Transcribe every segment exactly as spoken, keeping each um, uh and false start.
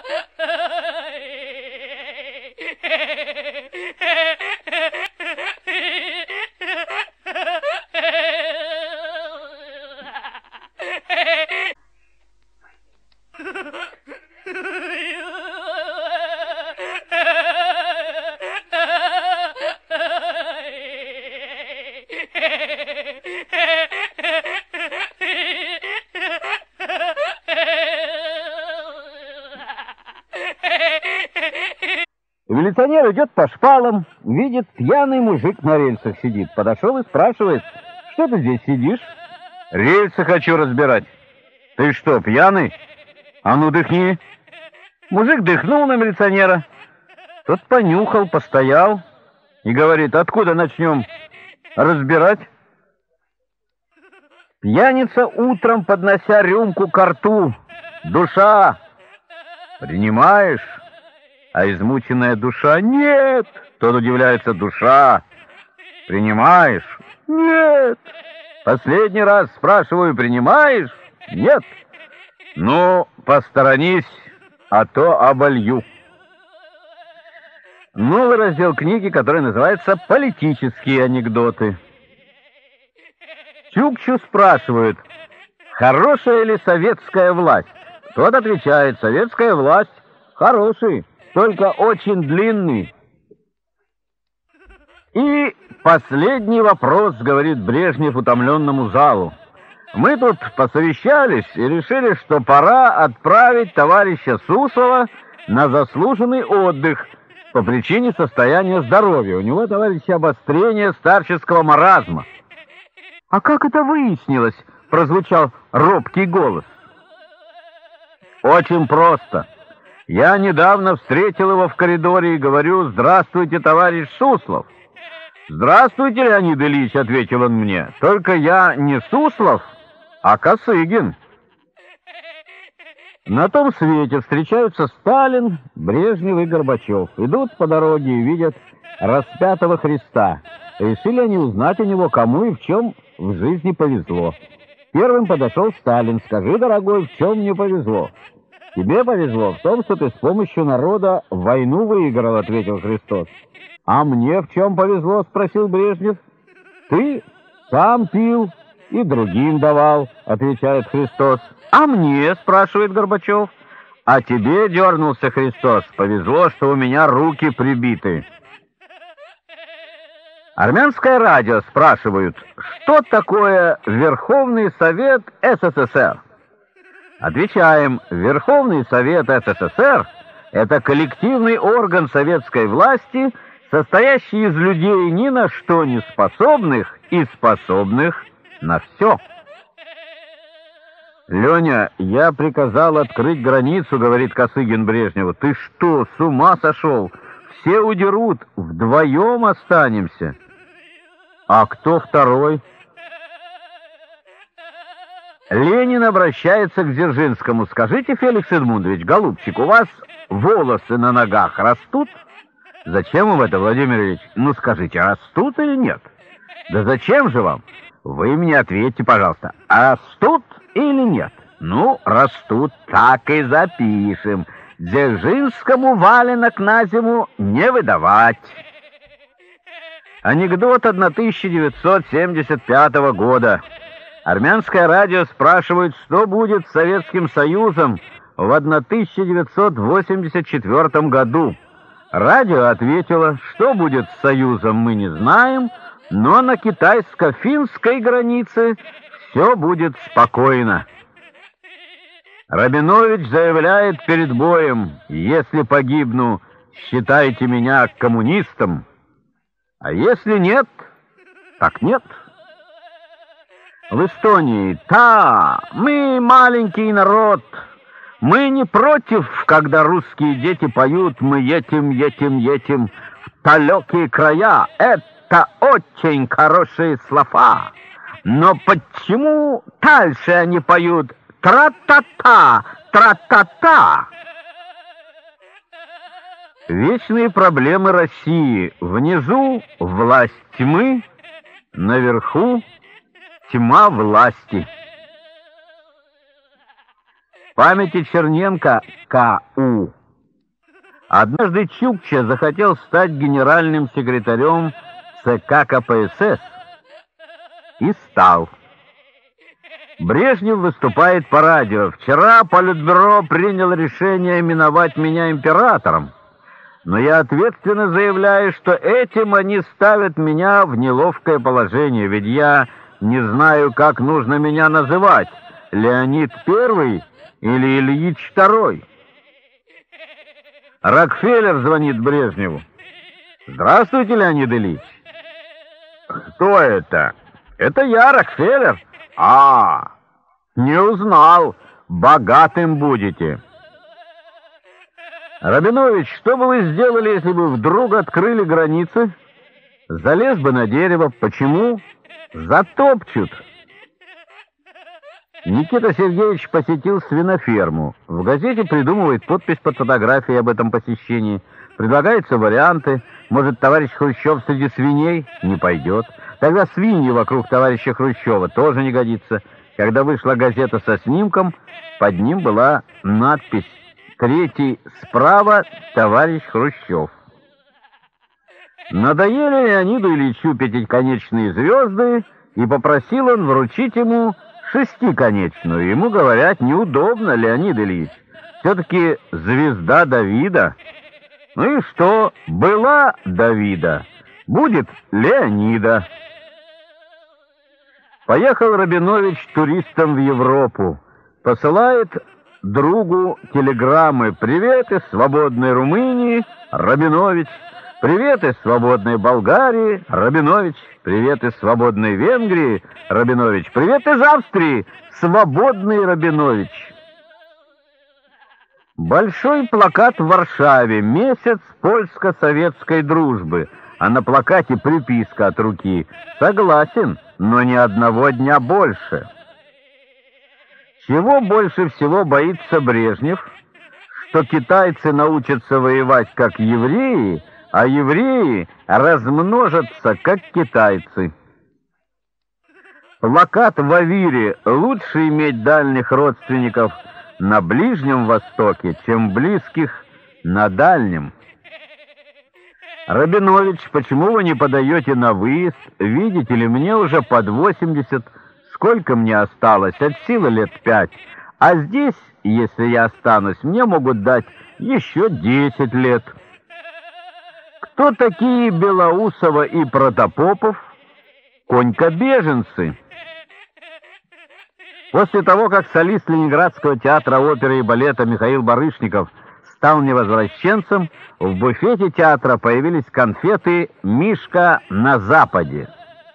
Милиционер идет по шпалам, видит, пьяный мужик на рельсах сидит. Подошел и спрашивает: что ты здесь сидишь? Рельсы хочу разбирать. Ты что, пьяный? А ну дыхни. Мужик дыхнул на милиционера. Тот понюхал, постоял и говорит: откуда начнем разбирать? Пьяница утром, поднося рюмку ко рту: душа, принимаешь? А измученная душа: нет. Тот удивляется: душа, принимаешь? Нет. Последний раз спрашиваю: принимаешь? Нет. Ну, посторонись, а то оболью. Новый раздел книги, который называется «Политические анекдоты». Чукчу спрашивают: хорошая ли советская власть? Тот отвечает: советская власть хороший, только очень длинный. И последний вопрос, говорит Брежнев утомленному залу. Мы тут посовещались и решили, что пора отправить товарища Суслова на заслуженный отдых по причине состояния здоровья. У него, товарищи, обострение старческого маразма. А как это выяснилось? Прозвучал робкий голос. Очень просто. Я недавно встретил его в коридоре и говорю: здравствуйте, товарищ Суслов. Здравствуйте, Леонид Ильич, ответил он мне. Только я не Суслов, а Косыгин. На том свете встречаются Сталин, Брежнев и Горбачев. Идут по дороге и видят распятого Христа. Решили они узнать у него, кому и в чем в жизни повезло. Первым подошел Сталин. Скажи, дорогой, в чем мне повезло? Тебе повезло в том, что ты с помощью народа войну выиграл, ответил Христос. А мне в чем повезло, спросил Брежнев. Ты сам пил и другим давал, отвечает Христос. А мне, спрашивает Горбачев. А тебе, дернулся Христос, повезло, что у меня руки прибиты. Армянское радио спрашивают: что такое Верховный Совет СССР? Отвечаем: Верховный Совет СССР — это коллективный орган советской власти, состоящий из людей ни на что не способных и способных на все. «Леня, я приказал открыть границу, — говорит Косыгин Брежневу. — Ты что, с ума сошел? Все удерут, вдвоем останемся. А кто второй? Ленин обращается к Дзержинскому. Скажите, Феликс Эдмундович, голубчик, у вас волосы на ногах растут? Зачем вам это, Владимир Ильич? Ну скажите, растут или нет? Да зачем же вам? Вы мне ответьте, пожалуйста, растут или нет? Ну, растут, так и запишем. Дзержинскому валенок на зиму не выдавать. Анекдот тысяча девятьсот семьдесят пятого года. Армянское радио спрашивает, что будет с Советским Союзом в тысяча девятьсот восемьдесят четвёртом году. Радио ответило, что будет с Союзом, мы не знаем, но на китайско-финской границе все будет спокойно. Рабинович заявляет перед боем: если погибну, считайте меня коммунистом, а если нет, так нет. В Эстонии: та, мы маленький народ, мы не против, когда русские дети поют: мы едем, едем, едем в далекие края. Это очень хорошие слова. Но почему дальше они поют тра-та-та, тра-та-та? Вечные проблемы России. Внизу власть тьмы, наверху тьма власти. памяти Черненко К У однажды Чукча захотел стать генеральным секретарем ЦК КПСС и стал. Брежнев выступает по радио. Вчера Политбюро приняло решение именовать меня императором. Но я ответственно заявляю, что этим они ставят меня в неловкое положение, ведь я не знаю, как нужно меня называть. Леонид Первый или Ильич Второй? Рокфеллер звонит Брежневу. Здравствуйте, Леонид Ильич. Кто это? Это я, Рокфеллер. А, не узнал. Богатым будете. Рабинович, что бы вы сделали, если бы вдруг открыли границы? Залез бы на дерево. Почему? Затопчут. Никита Сергеевич посетил свиноферму. В газете придумывает подпись под фотографией об этом посещении. Предлагаются варианты. Может, товарищ Хрущев среди свиней? Не пойдет. Тогда свиньи вокруг товарища Хрущева тоже не годится. Когда вышла газета со снимком, под ним была надпись «Третий справа, товарищ Хрущев». Надоели Леониду Ильичу пятиконечные звезды, и попросил он вручить ему шестиконечную. Ему говорят, неудобно, Леонид Ильич. Все-таки звезда Давида. Ну и что? Была Давида, будет Леонида. Поехал Рабинович туристом в Европу. Посылает другу телеграммы. Привет из свободной Румынии, Рабинович. Привет из свободной Болгарии, Рабинович. Привет из свободной Венгрии, Рабинович. Привет из Австрии, свободный Рабинович. Большой плакат в Варшаве. Месяц польско-советской дружбы. А на плакате приписка от руки. Согласен, но ни одного дня больше. Чего больше всего боится Брежнев? Что китайцы научатся воевать как евреи, а евреи размножатся как китайцы. Плакат в Авире: лучше иметь дальних родственников на Ближнем Востоке, чем близких на Дальнем. Рабинович, почему вы не подаете на выезд? Видите ли, мне уже под восемьдесят. Сколько мне осталось? От силы лет пять. А здесь, если я останусь, мне могут дать еще десять лет. Кто такие Белоусова и Протопопов? Конькобеженцы. После того, как солист Ленинградского театра оперы и балета Михаил Барышников стал невозвращенцем, в буфете театра появились конфеты «Мишка на Западе».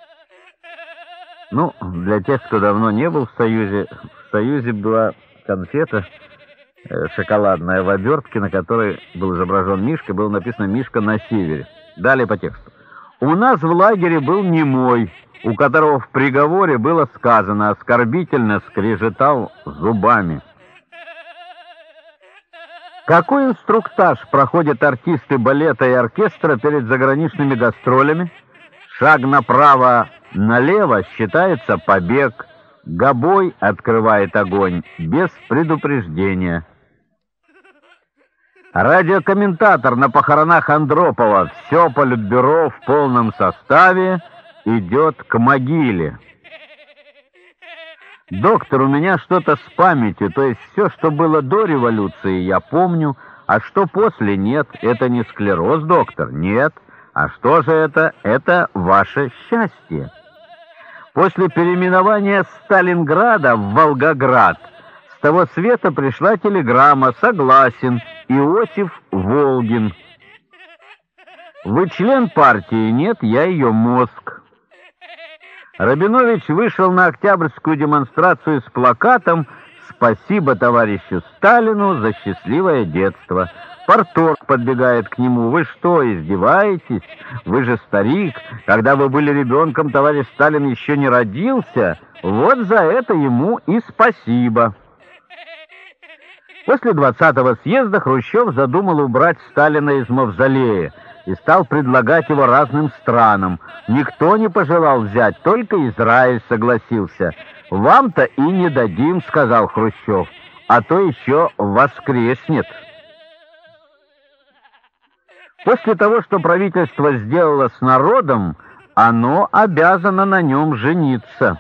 Ну, для тех, кто давно не был в Союзе, в Союзе была конфета э, шоколадная в обертке, на которой был изображен Мишка, было написано «Мишка на севере». Далее по тексту. У нас в лагере был немой, у которого в приговоре было сказано, оскорбительно скрежетал зубами. Какой инструктаж проходят артисты балета и оркестра перед заграничными гастролями? Шаг направо-налево считается побег. Гобой открывает огонь без предупреждения. Радиокомментатор на похоронах Андропова. Все Политбюро в полном составе идет к могиле. Доктор, у меня что-то с памятью, то есть все, что было до революции, я помню, а что после, нет. Это не склероз, доктор, нет. А что же это? Это ваше счастье. После переименования Сталинграда в Волгоград с того света пришла телеграмма: согласен, Иосиф Волгин. Вы член партии? Нет, я ее мозг. Рабинович вышел на Октябрьскую демонстрацию с плакатом «Спасибо товарищу Сталину за счастливое детство». Парторг подбегает к нему: «Вы что, издеваетесь? Вы же старик. Когда вы были ребенком, товарищ Сталин еще не родился. Вот за это ему и спасибо». После двадцатого съезда Хрущев задумал убрать Сталина из мавзолея и стал предлагать его разным странам. Никто не пожелал взять, только Израиль согласился. «Вам-то и не дадим», — сказал Хрущев. а то еще воскреснет. После того, что правительство сделало с народом, оно обязано на нем жениться.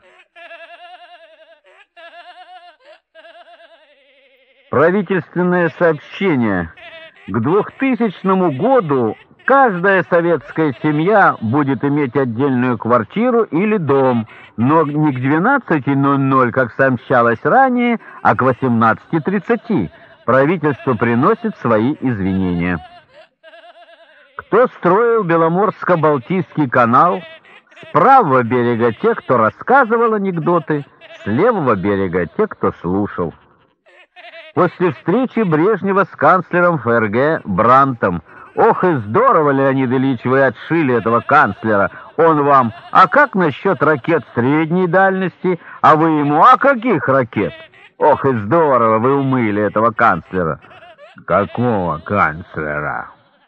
Правительственное сообщение. К двухтысячному году каждая советская семья будет иметь отдельную квартиру или дом, но не к двенадцати ноль-ноль, как сообщалось ранее, а к восемнадцати тридцати. Правительство приносит свои извинения. Кто строил Беломорско-Балтийский канал? С правого берега те, кто рассказывал анекдоты, с левого берега те, кто слушал. После встречи Брежнева с канцлером ФРГ Брандтом. Ох и здорово, Леонид Ильич, вы отшили этого канцлера. Он вам: а как насчет ракет средней дальности? А вы ему: а каких ракет? Ох и здорово, вы умыли этого канцлера. Какого канцлера?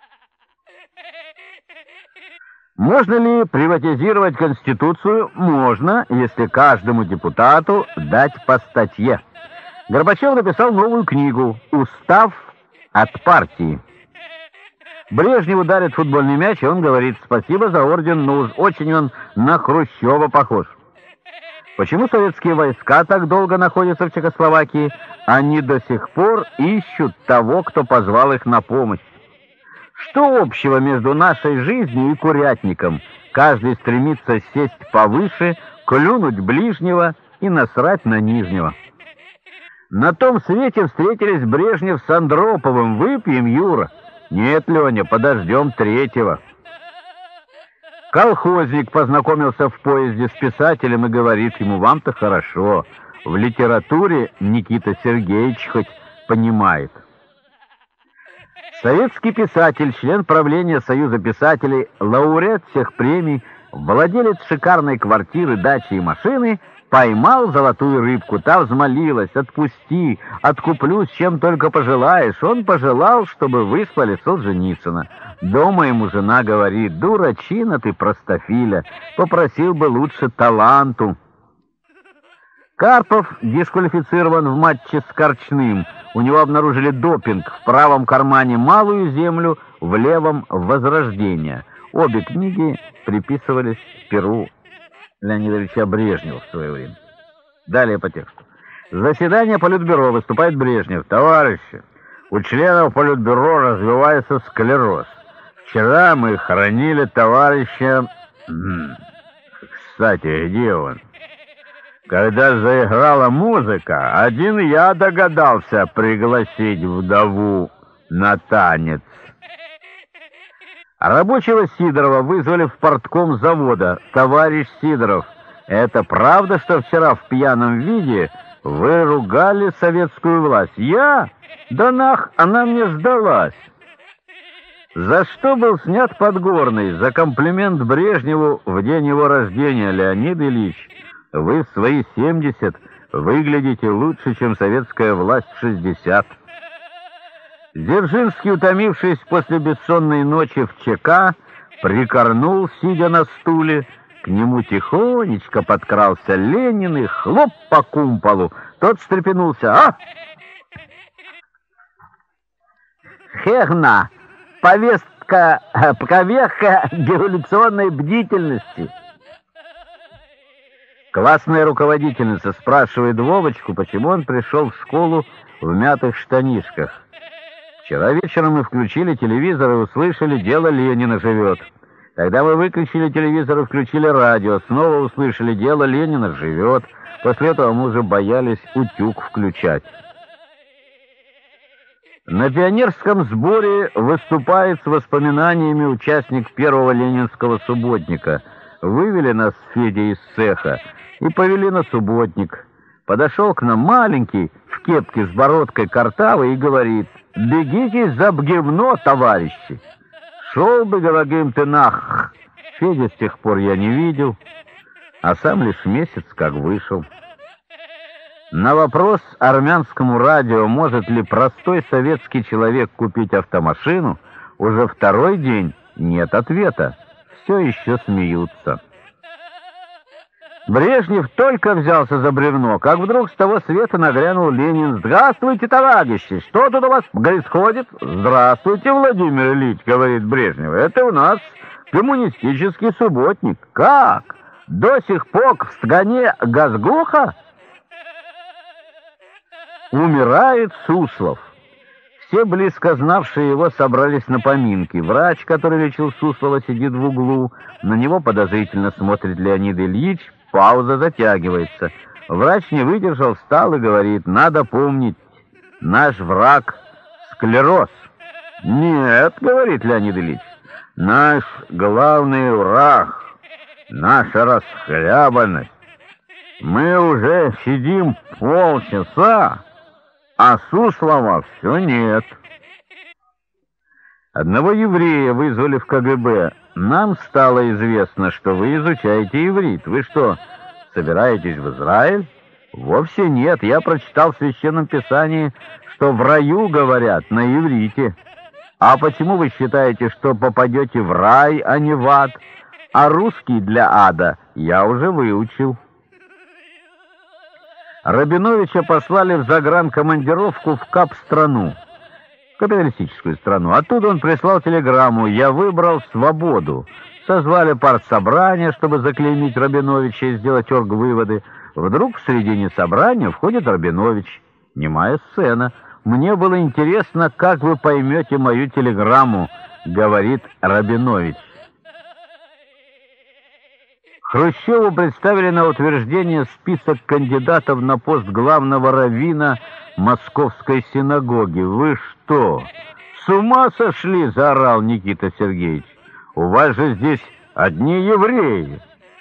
Можно ли приватизировать Конституцию? Можно, если каждому депутату дать по статье. Горбачев написал новую книгу «Устав от партии». Брежневу дарит футбольный мяч, и он говорит: спасибо за орден, но уж очень он на Хрущева похож. Почему советские войска так долго находятся в Чехословакии? Они до сих пор ищут того, кто позвал их на помощь. Что общего между нашей жизнью и курятником? Каждый стремится сесть повыше, клюнуть ближнего и насрать на нижнего. На том свете встретились Брежнев с Андроповым. Выпьем, Юра? Нет, Леня, подождем третьего. Колхозник познакомился в поезде с писателем и говорит ему: вам-то хорошо. В литературе Никита Сергеевич хоть понимает. Советский писатель, член правления Союза писателей, лауреат всех премий, владелец шикарной квартиры, дачи и машины, поймал золотую рыбку. Та взмолилась: отпусти, откуплюсь, чем только пожелаешь. Он пожелал, чтобы выслали Солженицына. Дома ему жена говорит: дурачина ты, простофиля, попросил бы лучше таланту. Карпов дисквалифицирован в матче с Корчным. У него обнаружили допинг: в правом кармане малую землю, в левом возрождение. Обе книги приписывались перу Леонида Ильича Брежнева в свое время. Далее по тексту. Заседание Политбюро. Выступает Брежнев: товарищи, у членов Политбюро развивается склероз. Вчера мы хоронили товарища... Кстати, где он? Когда заиграла музыка, один я догадался пригласить вдову на танец. Рабочего Сидорова вызвали в портком завода. Товарищ Сидоров, это правда, что вчера в пьяном виде вы ругали советскую власть? Я? Да нах, она мне сдалась. За что был снят Подгорный? За комплимент Брежневу в день его рождения. Леонид Ильич, вы в свои семьдесят выглядите лучше, чем советская власть в шестьдесят. Дзержинский, утомившись после бессонной ночи в ЧК, прикорнул, сидя на стуле. К нему тихонечко подкрался Ленин и хлоп по кумполу. Тот встрепенулся. А? Хегна, повестка, проверка революционной бдительности. Классная руководительница спрашивает Вовочку, почему он пришел в школу в мятых штанишках. Вчера вечером мы включили телевизор и услышали: дело Ленина живет. Когда мы выключили телевизор и включили радио, снова услышали: дело Ленина живет. После этого мы уже боялись утюг включать. На пионерском сборе выступает с воспоминаниями участник первого ленинского субботника. Вывели нас с Федей из цеха и повели на субботник. Подошел к нам маленький, в кепке с бородкой картавый, и говорит: бегите за бгевно, товарищи. Шел бы, дорогим ты нах. Федя с тех пор я не видел, а сам лишь месяц как вышел. На вопрос армянскому радио, может ли простой советский человек купить автомашину, уже второй день нет ответа. Все еще смеются. Брежнев только взялся за бревно, как вдруг с того света нагрянул Ленин. «Здравствуйте, товарищи! Что тут у вас происходит?» «Здравствуйте, Владимир Ильич», — говорит Брежнев. «Это у нас коммунистический субботник». «Как? До сих пор в стране газглуха?» Умирает Суслов. Все близко знавшие его собрались на поминки. Врач, который лечил Суслова, сидит в углу. На него подозрительно смотрит Леонид Ильич. Пауза затягивается. Врач не выдержал, встал и говорит: «Надо помнить, наш враг — склероз». «Нет, — говорит Леонид Ильич, — наш главный враг — наша расхлябанность. Мы уже сидим полчаса, а Суслова все нет». Одного еврея вызвали в ка гэ бэ. «Нам стало известно, что вы изучаете иврит. Вы что, собираетесь в Израиль?» «Вовсе нет. Я прочитал в Священном Писании, что в раю говорят на иврите». «А почему вы считаете, что попадете в рай, а не в ад? А русский для ада я уже выучил». Рабиновича послали в загранкомандировку в Кап-страну, капиталистическую страну. Оттуда он прислал телеграмму: «Я выбрал свободу». Созвали партсобрание, чтобы заклеймить Рабиновича и сделать оргвыводы. Вдруг в середине собрания входит Рабинович. Немая сцена. «Мне было интересно, как вы поймете мою телеграмму», — говорит Рабинович. Хрущеву представили на утверждение список кандидатов на пост главного раввина Московской синагоги. «Вы что, с ума сошли?» — заорал Никита Сергеевич. «У вас же здесь одни евреи».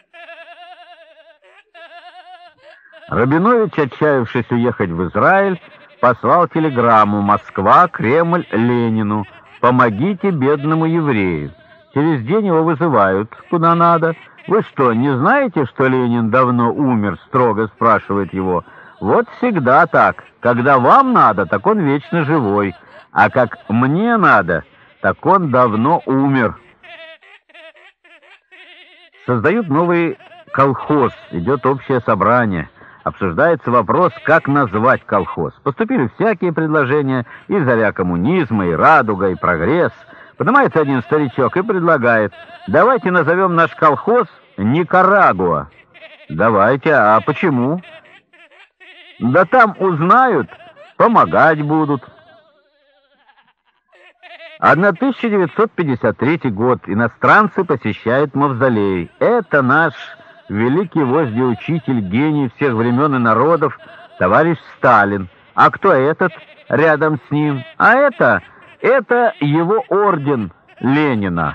Рабинович, отчаявшись уехать в Израиль, послал телеграмму: «Москва, Кремль, Ленину. Помогите бедному еврею». Через день его вызывают куда надо. «Вы что, не знаете, что Ленин давно умер?» — строго спрашивает его. «Вот всегда так. Когда вам надо, так он вечно живой. А как мне надо, так он давно умер». Создают новый колхоз, идет общее собрание. Обсуждается вопрос, как назвать колхоз. Поступили всякие предложения: и «Заря коммунизма», и «Радуга», и «Прогресс». Поднимается один старичок и предлагает: «Давайте назовем наш колхоз Никарагуа». «Давайте, а почему?» «Да там узнают, помогать будут». тысяча девятьсот пятьдесят третий год. Иностранцы посещают мавзолей. Это наш великий вождь и учитель, гений всех времен и народов, товарищ Сталин. А кто этот рядом с ним? А это... Это его орден Ленина.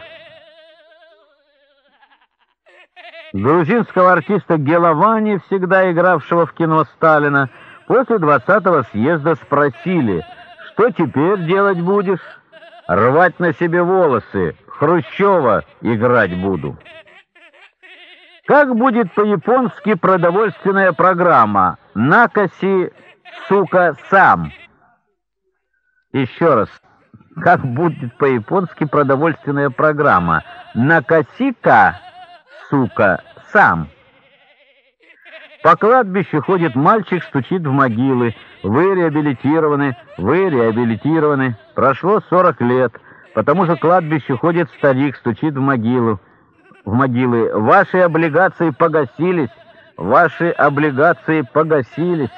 Грузинского артиста Геловани, всегда игравшего в кино Сталина, после двадцатого съезда спросили: «Что теперь делать будешь?» «Рвать на себе волосы. Хрущева играть буду». Как будет по-японски продовольственная программа? «Накаси, сука, сам». Еще раз. Как будет по-японски продовольственная программа? «Накаси-ка, сука, сам». По кладбищу ходит мальчик, стучит в могилы. «Вы реабилитированы, вы реабилитированы». Прошло сорок лет. По тому же кладбищу ходит старик, стучит в могилу. В могилы: «Ваши облигации погасились, ваши облигации погасились».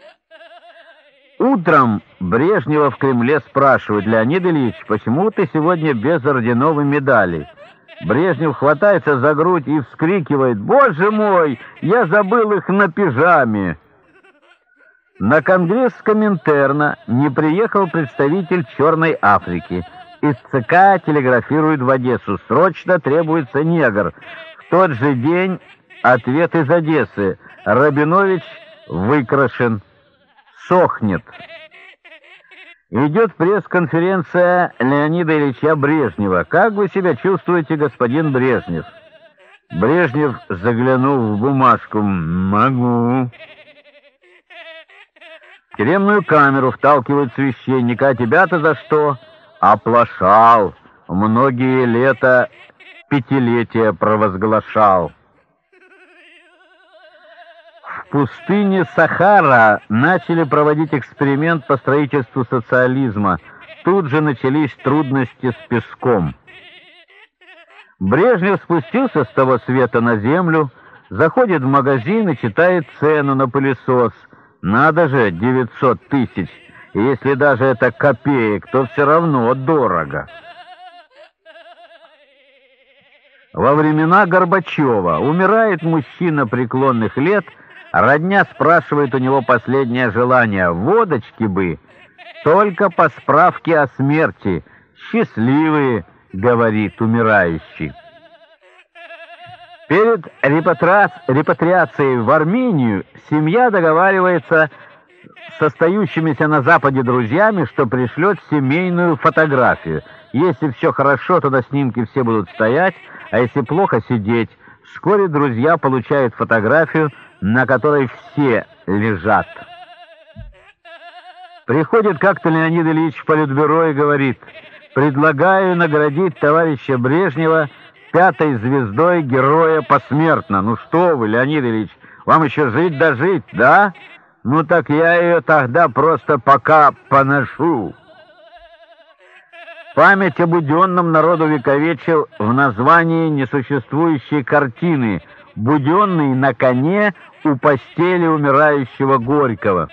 Утром Брежнева в Кремле спрашивают: «Леонид Ильич, почему ты сегодня без орденов и медалей?» Брежнев хватается за грудь и вскрикивает: «Боже мой, я забыл их на пижаме!» На конгресс Коминтерна не приехал представитель Черной Африки. Из ЦК телеграфируют в Одессу: «Срочно требуется негр». В тот же день ответ из Одессы: «Рабинович выкрашен, сохнет». Идет пресс-конференция Леонида Ильича Брежнева. «Как вы себя чувствуете, господин Брежнев?» Брежнев, заглянув в бумажку: «Могу». В тюремную камеру вталкивают священника. «А тебя-то за что?» «Оплошал. Многие лета пятилетия провозглашал». В пустыне Сахара начали проводить эксперимент по строительству социализма. Тут же начались трудности с песком. Брежнев спустился с того света на землю, заходит в магазин и читает цену на пылесос. Надо же, девятьсот тысяч. И если даже это копеек, то все равно дорого. Во времена Горбачева умирает мужчина преклонных лет, родня спрашивает у него последнее желание: водочки бы, только по справке о смерти. Счастливые, говорит умирающий. Перед репатра... репатриацией в Армению семья договаривается с остающимися на Западе друзьями, что пришлет семейную фотографию. Если все хорошо, то на снимке все будут стоять, а если плохо — сидеть. Вскоре друзья получают фотографию, на которой все лежат. Приходит как-то Леонид Ильич в Политбюро и говорит: «Предлагаю наградить товарища Брежнева пятой звездой Героя посмертно». «Ну что вы, Леонид Ильич, вам еще жить да жить, да? Ну так я ее тогда просто пока поношу». Память об Буденном народу вековечил в названии несуществующей картины «Буденный на коне у постели умирающего Горького».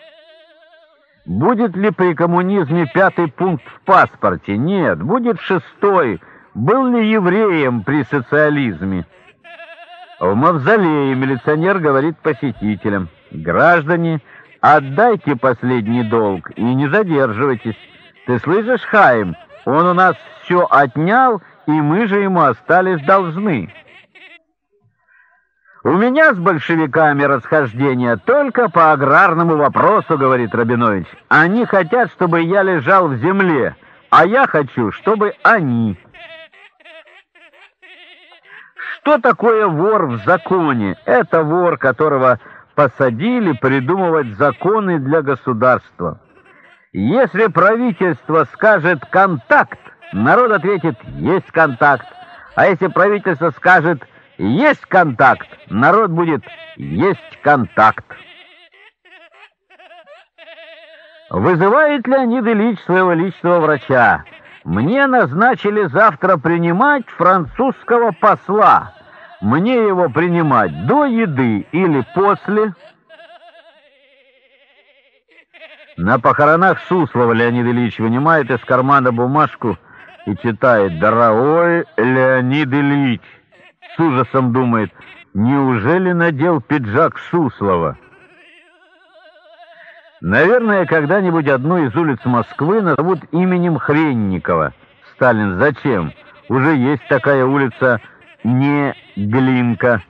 Будет ли при коммунизме пятый пункт в паспорте? Нет. Будет шестой. Был ли евреем при социализме? В мавзолее милиционер говорит посетителям: «Граждане, отдайте последний долг и не задерживайтесь. Ты слышишь, Хаим? Он у нас все отнял, и мы же ему остались должны». «У меня с большевиками расхождение только по аграрному вопросу, — говорит Рабинович. Они хотят, чтобы я лежал в земле, а я хочу, чтобы они». Что такое вор в законе? Это вор, которого посадили придумывать законы для государства. Если правительство скажет «контакт», народ ответит «есть контакт». А если правительство скажет «есть контакт», народ будет «есть контакт». Вызывает Леонид Ильич своего личного врача. «Мне назначили завтра принимать французского посла. Мне его принимать до еды или после?» На похоронах Суслова Леонид Ильич вынимает из кармана бумажку и читает: «Дорогой Леонид Ильич». С ужасом думает: неужели надел пиджак Суслова? Наверное, когда-нибудь одну из улиц Москвы назовут именем Хренникова. Сталин: зачем? Уже есть такая улица, не Глинка.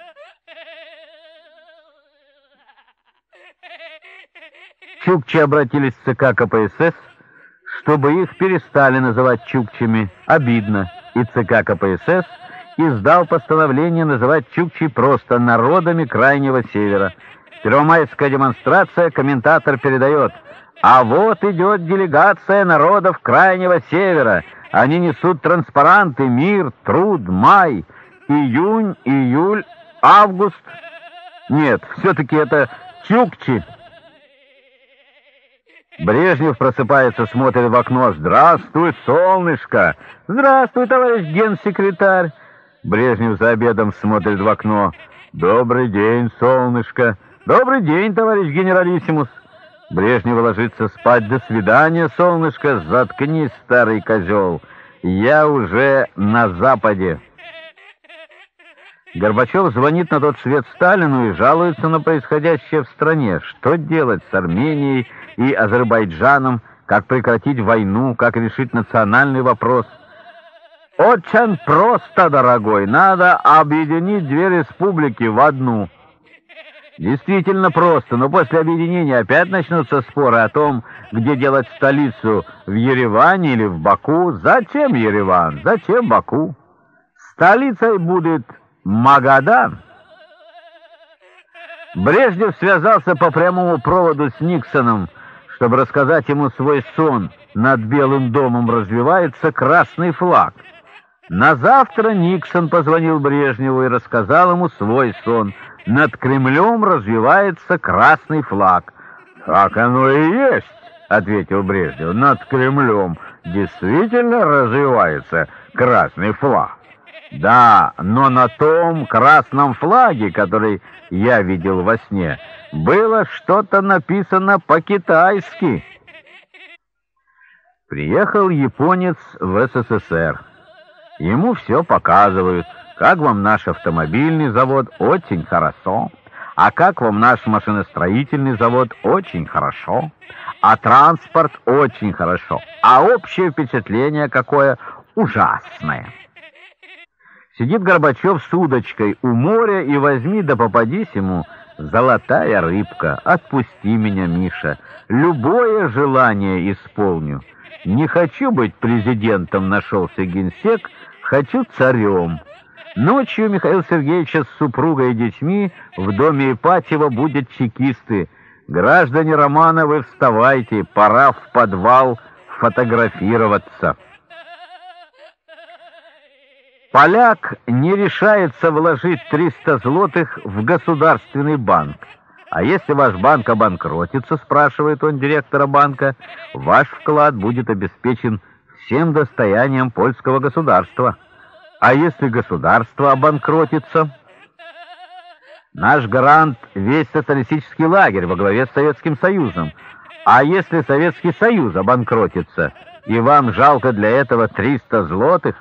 Чукчи обратились в ЦК КПСС, чтобы их перестали называть чукчами. Обидно. И ЦК КПСС издал постановление называть чукчей просто народами Крайнего Севера. Первомайская демонстрация, комментатор передает: «А вот идет делегация народов Крайнего Севера. Они несут транспаранты: мир, труд, май, июнь, июль, август». Нет, все-таки это чукчи. Брежнев просыпается, смотрит в окно: «Здравствуй, солнышко!» «Здравствуй, товарищ генсекретарь!» Брежнев за обедом смотрит в окно: «Добрый день, солнышко!» «Добрый день, товарищ генералиссимус!» Брежнев ложится спать: «До свидания, солнышко!» «Заткнись, старый козел! Я уже на Западе!» Горбачев звонит на тот свет Сталину и жалуется на происходящее в стране. Что делать с Арменией и Азербайджаном? Как прекратить войну? Как решить национальный вопрос? «Очень просто, дорогой. Надо объединить две республики в одну». Действительно просто, но после объединения опять начнутся споры о том, где делать столицу, в Ереване или в Баку. Зачем Ереван? Зачем Баку? Столицей будет Магадан. Брежнев связался по прямому проводу с Никсоном, чтобы рассказать ему свой сон. Над Белым домом развивается красный флаг. На завтра Никсон позвонил Брежневу и рассказал ему свой сон. над Кремлем развивается красный флаг. «Так оно и есть», — ответил Брежнев. «Над Кремлем действительно развивается красный флаг». «Да, но на том красном флаге, который я видел во сне, было что-то написано по-китайски». Приехал японец в СССР. Ему все показывают. Как вам наш автомобильный завод? Очень хорошо. А как вам наш машиностроительный завод? Очень хорошо. А транспорт? Очень хорошо. А общее впечатление какое? Ужасное. Сидит Горбачев с удочкой у моря, и возьми да попадись ему, золотая рыбка. Отпусти меня, Миша. Любое желание исполню. Не хочу быть президентом, нашелся генсек, хочу царем. Ночью Михаил Сергеевича с супругой и детьми в доме Ипатьева будут чекисты. Граждане Романовы, вставайте, пора в подвал фотографироваться. Поляк не решается вложить триста злотых в государственный банк. А если ваш банк обанкротится, спрашивает он директора банка, ваш вклад будет обеспечен всем достоянием польского государства. А если государство обанкротится? Наш гарант — весь социалистический лагерь во главе с Советским Союзом. А если Советский Союз обанкротится, и вам жалко для этого триста злотых?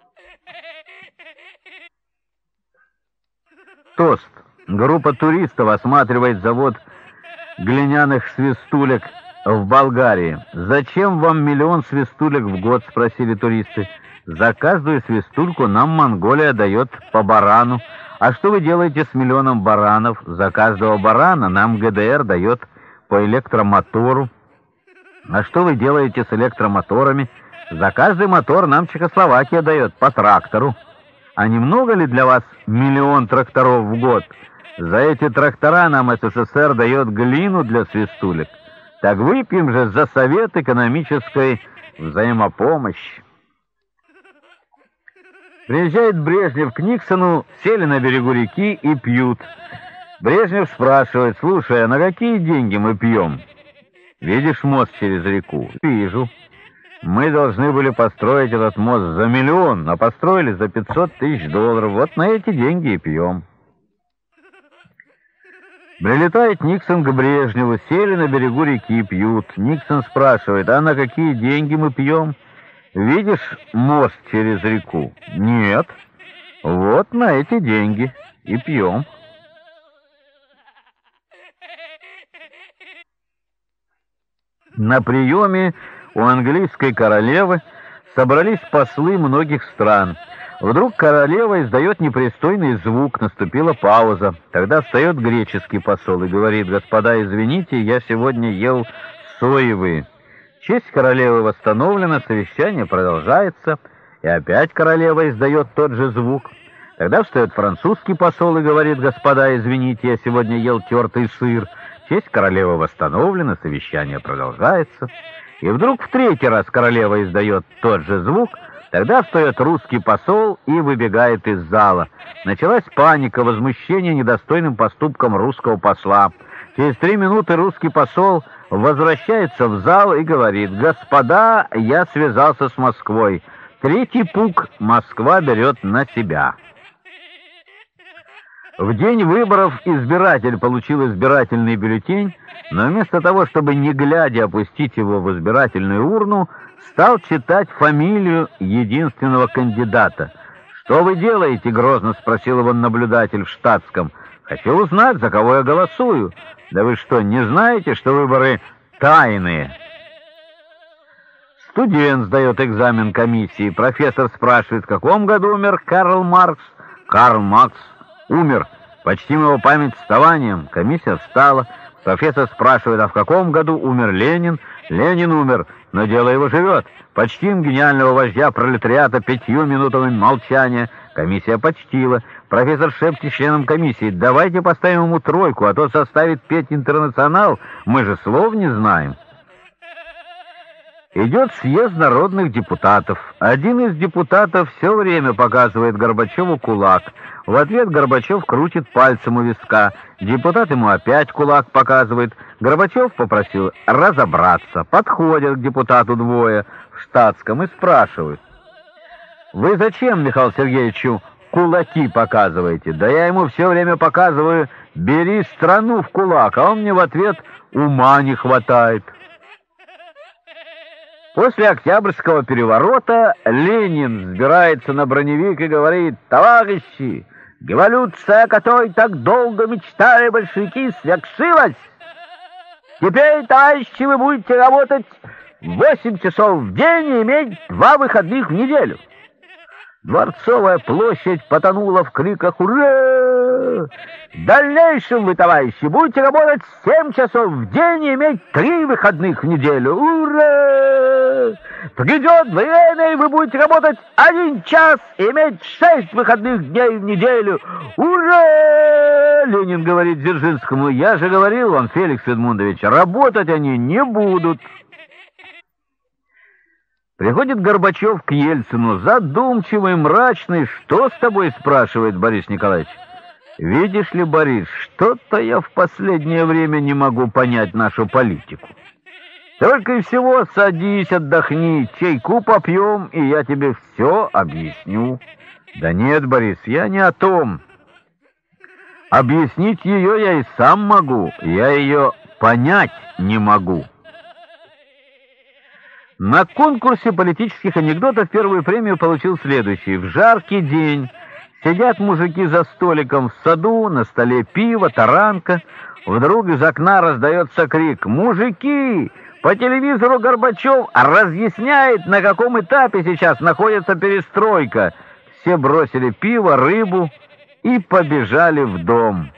Тост. Группа туристов осматривает завод глиняных свистулек в Болгарии. «Зачем вам миллион свистулек в год?» — спросили туристы. «За каждую свистульку нам Монголия дает по барану. А что вы делаете с миллионом баранов? За каждого барана нам ГДР дает по электромотору. А что вы делаете с электромоторами? За каждый мотор нам Чехословакия дает по трактору. А немного ли для вас миллион тракторов в год? За эти трактора нам СССР дает глину для свистулек. Так выпьем же за совет экономической взаимопомощи». Приезжает Брежнев к Никсону, сели на берегу реки и пьют. Брежнев спрашивает: «Слушай, а на какие деньги мы пьем?» «Видишь мост через реку?» «Вижу. Мы должны были построить этот мост за миллион, а построили за пятьсот тысяч долларов. Вот на эти деньги и пьем». Прилетает Никсон к Брежневу, сели на берегу реки, пьют. Никсон спрашивает: «А на какие деньги мы пьем?» «Видишь мост через реку?» «Нет». «Вот на эти деньги и пьем». На приеме у английской королевы собрались послы многих стран. Вдруг королева издает непристойный звук, наступила пауза. Тогда встает греческий посол и говорит: «Господа, извините, я сегодня ел соевые». Честь королевы восстановлена, совещание продолжается, и опять королева издает тот же звук. Тогда встает французский посол и говорит: «Господа, извините, я сегодня ел тертый сыр». Честь королевы восстановлена, совещание продолжается. И вдруг в третий раз королева издает тот же звук. Тогда встает русский посол и выбегает из зала. Началась паника, возмущение недостойным поступком русского посла. Через три минуты русский посол возвращается в зал и говорит: «Господа, я связался с Москвой. Третий пук Москва берет на себя». В день выборов избиратель получил избирательный бюллетень, но вместо того, чтобы не глядя опустить его в избирательную урну, стал читать фамилию единственного кандидата. «Что вы делаете?» — грозно спросил его наблюдатель в штатском. «Хочу узнать, за кого я голосую». «Да вы что, не знаете, что выборы тайные?» Студент сдает экзамен комиссии. Профессор спрашивает: «В каком году умер Карл Маркс?» «Карл Маркс умер. Почтим его память вставанием». Комиссия встала. Профессор спрашивает: «А в каком году умер Ленин?» «Ленин умер, но дело его живет. Почтим гениального вождя пролетариата пятью минутами молчания». Комиссия почтила. Профессор шепчет членам комиссии: «Давайте поставим ему тройку, а то составит петь «Интернационал». Мы же слов не знаем». Идет съезд народных депутатов. Один из депутатов все время показывает Горбачеву кулак. В ответ Горбачев крутит пальцем у виска. Депутат ему опять кулак показывает. Горбачев попросил разобраться. Подходят к депутату двое в штатском и спрашивают: «Вы зачем Михаилу Сергеевичу кулаки показываете?» «Да я ему все время показываю: бери страну в кулак», а он мне в ответ: «Ума не хватает». После Октябрьского переворота Ленин взбирается на броневик и говорит: «Товарищи, революция, о которой так долго мечтали большевики, свершилась. Теперь, товарищи, вы будете работать восемь часов в день и иметь два выходных в неделю». Дворцовая площадь потонула в криках «Ура!». В дальнейшем вы, товарищи, будете работать семь часов в день и иметь три выходных в неделю. Ура! Придет время, и вы будете работать один час и иметь шесть выходных дней в неделю. Ура! Ленин говорит Дзержинскому: «Я же говорил вам, Феликс Эдмундович, работать они не будут». Приходит Горбачев к Ельцину, задумчивый, мрачный. «Что с тобой?» — спрашивает Борис Николаевич. «Видишь ли, Борис, что-то я в последнее время не могу понять нашу политику. Только и всего садись, отдохни, чайку попьем, и я тебе все объясню». «Да нет, Борис, я не о том. Объяснить ее я и сам могу, я ее понять не могу». На конкурсе политических анекдотов первую премию получил следующий. В жаркий день сидят мужики за столиком в саду, на столе пиво, таранка. Вдруг из окна раздается крик: «Мужики! По телевизору Горбачев разъясняет, на каком этапе сейчас находится перестройка». Все бросили пиво, рыбу и побежали в дом.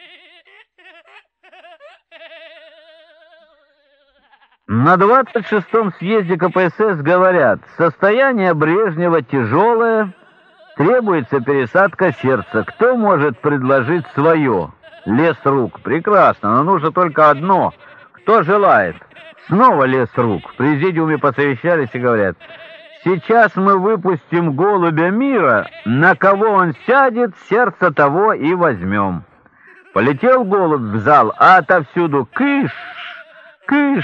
На двадцать шестом съезде ка пэ эс эс говорят: состояние Брежнева тяжелое, требуется пересадка сердца. Кто может предложить свое? Лес рук. Прекрасно, но нужно только одно. Кто желает? Снова лес рук. В президиуме посовещались и говорят: сейчас мы выпустим голубя мира, на кого он сядет, сердце того и возьмем. Полетел голубь в зал, а отовсюду кыш, кыш.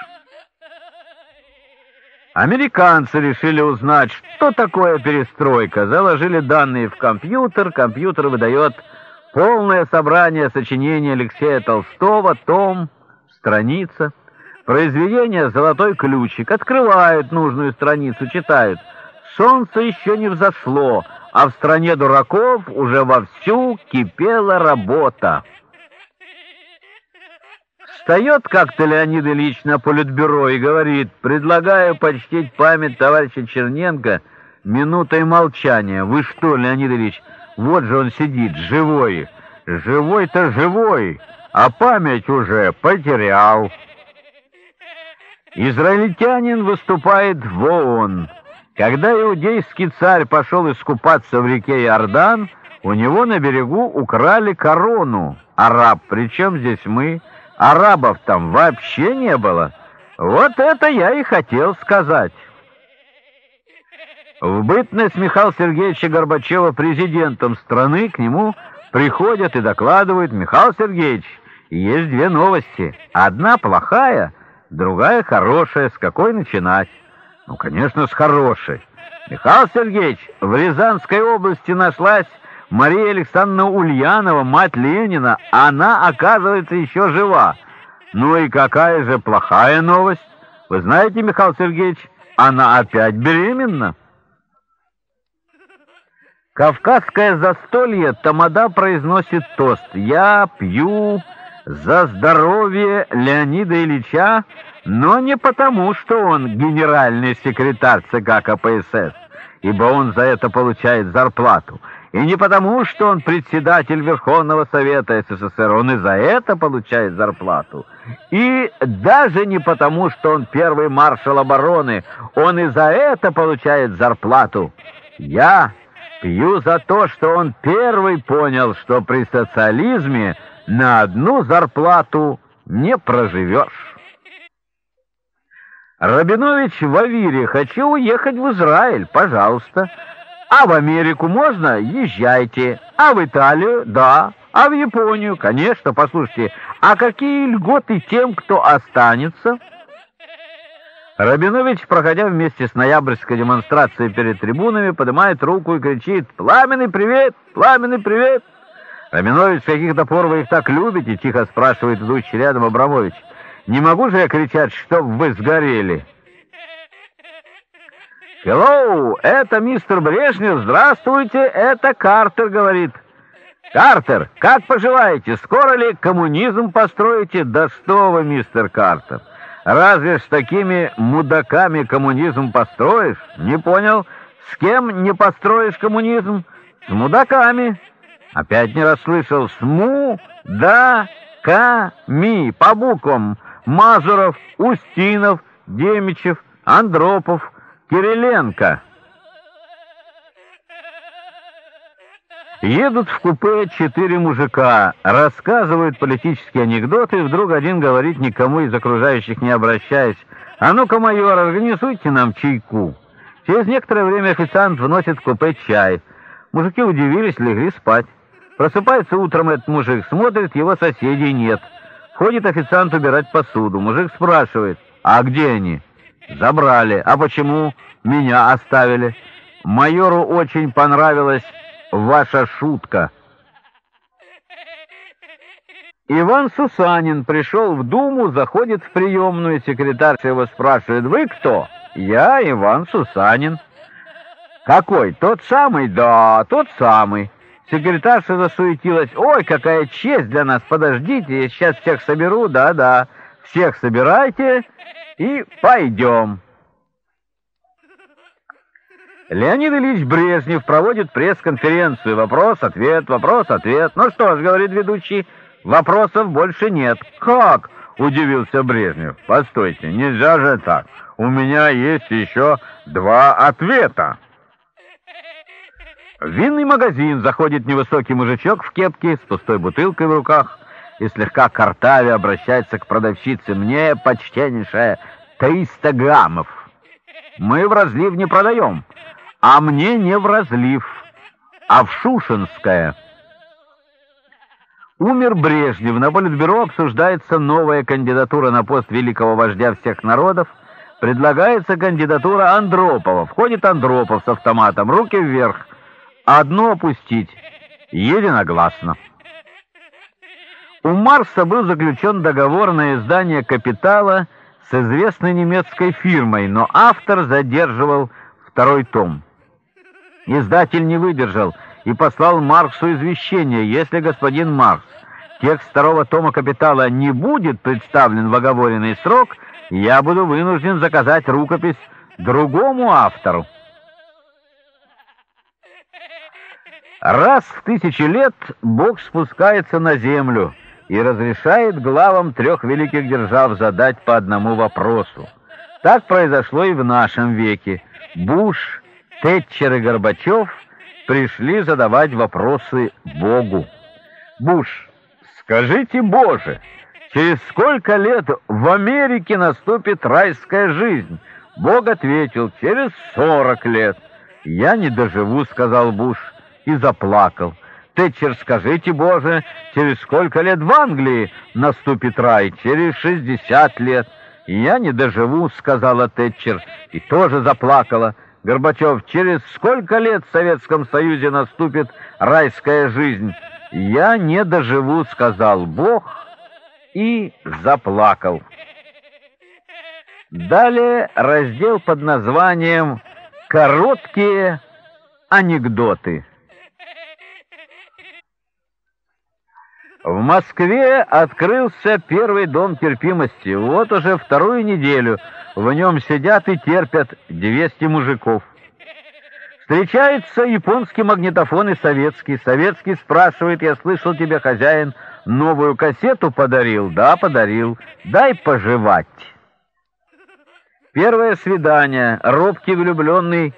Американцы решили узнать, что такое перестройка. Заложили данные в компьютер. Компьютер выдает полное собрание сочинений Алексея Толстого, том, страница. Произведение «Золотой ключик». Открывают нужную страницу, читают: «Солнце еще не взошло, а в стране дураков уже вовсю кипела работа». Встает как-то Леонид Ильич на политбюро и говорит: «Предлагаю почтить память товарища Черненко минутой молчания». «Вы что, Леонид Ильич, вот же он сидит, живой». «Живой-то живой, а память уже потерял». Израильтянин выступает в ООН. Когда иудейский царь пошел искупаться в реке Иордан, у него на берегу украли корону. Араб, причем здесь мы? Арабов там вообще не было. Вот это я и хотел сказать. В бытность Михаила Сергеевича Горбачева президентом страны к нему приходят и докладывают: «Михаил Сергеевич, есть две новости. Одна плохая, другая хорошая. С какой начинать?» «Ну, конечно, с хорошей. Михаил Сергеевич, в Рязанской области нашлась Мария Александровна Ульянова, мать Ленина. Она, оказывается, еще жива». «Ну и какая же плохая новость? Вы знаете, Михаил Сергеевич, она опять беременна». Кавказское застолье тамада произносит тост: «Я пью за здоровье Леонида Ильича, но не потому, что он генеральный секретарь ЦК ка пэ эс эс, ибо он за это получает зарплату, и не потому, что он председатель Верховного Совета эс эс эс эр, он и за это получает зарплату, и даже не потому, что он первый маршал обороны, он и за это получает зарплату. Я пью за то, что он первый понял, что при социализме на одну зарплату не проживешь». Рабинович в Авире: хочу уехать в Израиль, пожалуйста. А в Америку можно? Езжайте. А в Италию? Да. А в Японию? Конечно. Послушайте, а какие льготы тем, кто останется? Рабинович, проходя вместе с ноябрьской демонстрацией перед трибунами, поднимает руку и кричит: «Пламенный привет! Пламенный привет!» Рабинович: «С каких-то пор вы их так любите?» — тихо спрашивает идущий рядом Абрамович. «Не могу же я кричать, чтоб вы сгорели?» «Хеллоу, это мистер Брежнев, здравствуйте, это Картер говорит». «Картер, как поживаете? Скоро ли коммунизм построите?» «Да что вы, мистер Картер, разве ж с такими мудаками коммунизм построишь?» «Не понял, с кем не построишь коммунизм?» «С мудаками». «Опять не расслышал». «С му-да-ка-ми, по буквам: Мазуров, Устинов, Демичев, Андропов, Кириленко». Едут в купе четыре мужика, рассказывают политические анекдоты, и вдруг один говорит, никому из окружающих не обращаясь: «А ну-ка, майор, организуйте нам чайку». Через некоторое время официант вносит в купе чай. Мужики удивились, легли спать. Просыпается утром этот мужик, смотрит, его соседей нет. Входит официант убирать посуду. Мужик спрашивает: «А где они?» «Забрали». «А почему меня оставили?» «Майору очень понравилась ваша шутка». Иван Сусанин пришел в Думу, заходит в приемную, секретарша его спрашивает: «Вы кто?» «Я Иван Сусанин». «Какой? Тот самый?» «Да, тот самый». Секретарша засуетилась: «Ой, какая честь для нас! Подождите, я сейчас всех соберу». «Да-да, всех собирайте и пойдем». Леонид Ильич Брежнев проводит пресс-конференцию. Вопрос-ответ, вопрос-ответ. «Ну что ж, — говорит ведущий, — вопросов больше нет». «Как?» — удивился Брежнев. «Постойте, нельзя же так. У меня есть еще два ответа». В винный магазин заходит невысокий мужичок в кепке с пустой бутылкой в руках и слегка картавя обращается к продавщице: «Мне, почтеннейшая, триста граммов. Мы в разлив не продаем». «А мне не в разлив, а в Шушенское». Умер Брежнев. На Политбюро обсуждается новая кандидатура на пост великого вождя всех народов. Предлагается кандидатура Андропова. Входит Андропов с автоматом. Руки вверх. Одну опустить. Единогласно. У Маркса был заключен договор на издание «Капитала» с известной немецкой фирмой, но автор задерживал второй том. Издатель не выдержал и послал Марксу извещение: если господин Маркс, текст второго тома «Капитала» не будет представлен в оговоренный срок, я буду вынужден заказать рукопись другому автору. Раз в тысячи лет Бог спускается на землю и разрешает главам трех великих держав задать по одному вопросу. Так произошло и в нашем веке. Буш, Тэтчер и Горбачев пришли задавать вопросы Богу. Буш: «Скажите, Боже, через сколько лет в Америке наступит райская жизнь?» Бог ответил: «Через сорок лет». «Я не доживу», — сказал Буш и заплакал. Тэтчер: «Скажите, Боже, через сколько лет в Англии наступит рай?» «Через шестьдесят лет». «Я не доживу», — сказала Тэтчер и тоже заплакала. Горбачев: «Через сколько лет в Советском Союзе наступит райская жизнь?» «Я не доживу», — сказал Бог и заплакал. Далее раздел под названием «Короткие анекдоты». В Москве открылся первый дом терпимости. Вот уже вторую неделю в нем сидят и терпят двести мужиков. Встречается японский магнитофон и советский. Советский спрашивает: «Я слышал, тебе хозяин новую кассету подарил?» «Да, подарил. Дай пожевать». Первое свидание. Робкий влюбленный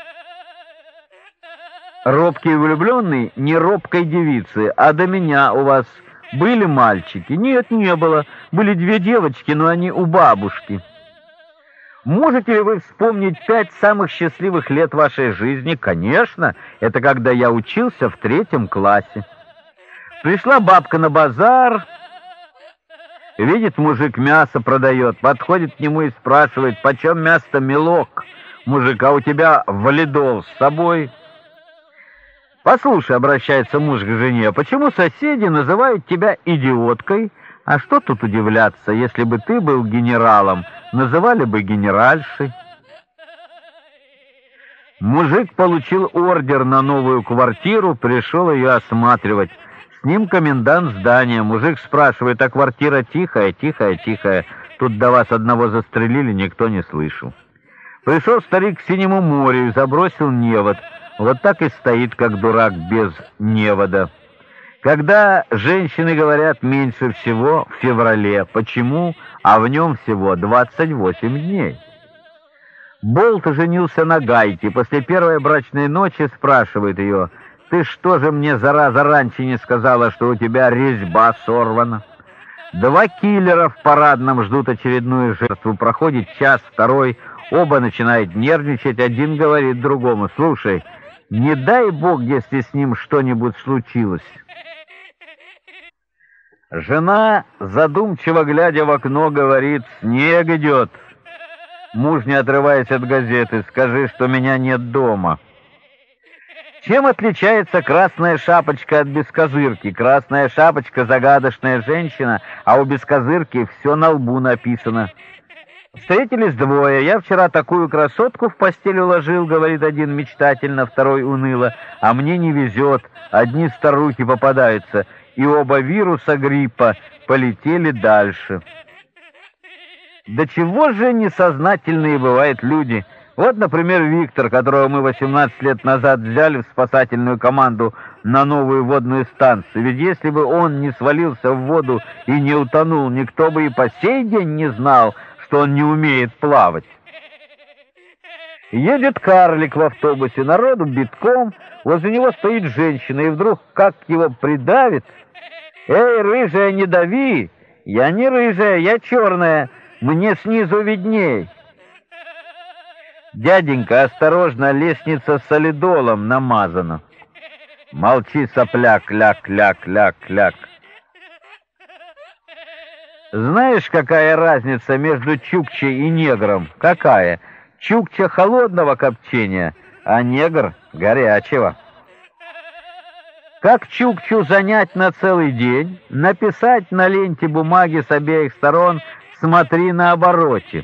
Робкий влюбленный не робкой девицы: «А до меня у вас были мальчики?» «Нет, не было. Были две девочки, но они у бабушки». Можете ли вы вспомнить пять самых счастливых лет вашей жизни? Конечно, это когда я учился в третьем классе. Пришла бабка на базар, видит, мужик мясо продает, подходит к нему и спрашивает: почем мясо, мелок? Мужик: а у тебя валидол с собой? Послушай, обращается муж к жене, почему соседи называют тебя идиоткой? А что тут удивляться, если бы ты был генералом, называли бы генеральшей. Мужик получил ордер на новую квартиру, пришел ее осматривать. С ним комендант здания. Мужик спрашивает: а квартира тихая, тихая, тихая. Тут до вас одного застрелили, никто не слышал. Пришел старик к синему морю и забросил невод. Вот так и стоит, как дурак, без невода. Когда женщины говорят меньше всего в феврале. Почему? А в нем всего двадцать восемь дней. Болт женился на Гайке. После первой брачной ночи спрашивает ее: ты что же мне, зараза, раньше не сказала, что у тебя резьба сорвана? Два киллера в парадном ждут очередную жертву. Проходит час, второй, оба начинают нервничать. Один говорит другому: слушай, не дай бог, если с ним что-нибудь случилось. Жена, задумчиво глядя в окно, говорит: снег идет. Муж, не отрываясь от газеты: скажи, что меня нет дома. Чем отличается красная шапочка от бескозырки? Красная шапочка — загадочная женщина, а у бескозырки все на лбу написано. Встретились двое. Я вчера такую красотку в постель уложил, говорит один мечтательно, второй уныло. А мне не везет, одни старухи попадаются, и оба вируса гриппа полетели дальше. До чего же несознательные бывают люди? Вот, например, Виктор, которого мы восемнадцать лет назад взяли в спасательную команду на новую водную станцию. Ведь если бы он не свалился в воду и не утонул, никто бы и по сей день не знал, что он не умеет плавать. Едет карлик в автобусе, народу битком, возле него стоит женщина, и вдруг как его придавит. «Эй, рыжая, не дави! Я не рыжая, я черная, мне снизу видней». «Дяденька, осторожно, лестница солидолом намазана». «Молчи, сопляк, ляк, ляк, ляк, ляк». Знаешь, какая разница между чукчей и негром? Какая? Чукча холодного копчения, а негр горячего. Как чукчу занять на целый день? Написать на ленте бумаги с обеих сторон: смотри на обороте.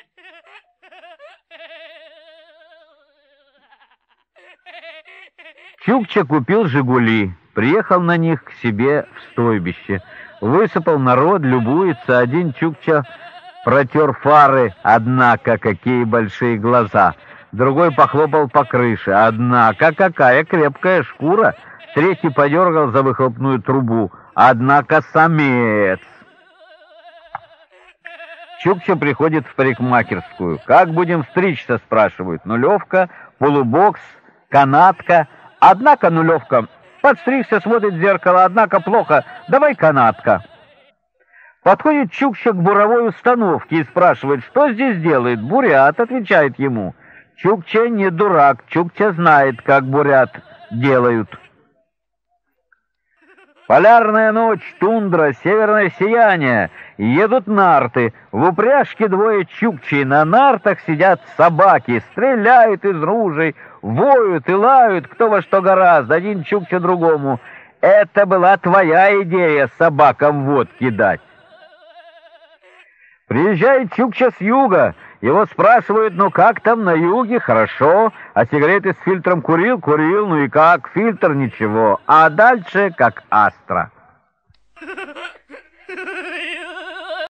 Чукча купил «Жигули», приехал на них к себе в стойбище. Высыпал народ, любуется. Один чукча протер фары, однако какие большие глаза. Другой похлопал по крыше, однако какая крепкая шкура. Третий подергал за выхлопную трубу, однако самец. Чукча приходит в парикмахерскую. «Как будем стричься?» — спрашивают. «Нулевка, полубокс, канатка». «Однако нулевка». Подстригся, смотрит в зеркало, однако плохо. Давай канатка. Подходит чукча к буровой установке и спрашивает: что здесь делает? Бурят, отвечает ему. Чукча не дурак, чукча знает, как бурят делают. Полярная ночь, тундра, северное сияние. Едут нарты. В упряжке двое чукчей. На нартах сидят собаки. Стреляют из ружей, воют и лают, кто во что гораздо. Один чукча другому: это была твоя идея собакам водки дать. Приезжает чукча с юга. Его спрашивают: ну как там на юге? Хорошо. А сигареты с фильтром курил? Курил. Ну и как? Фильтр ничего. А дальше как астра.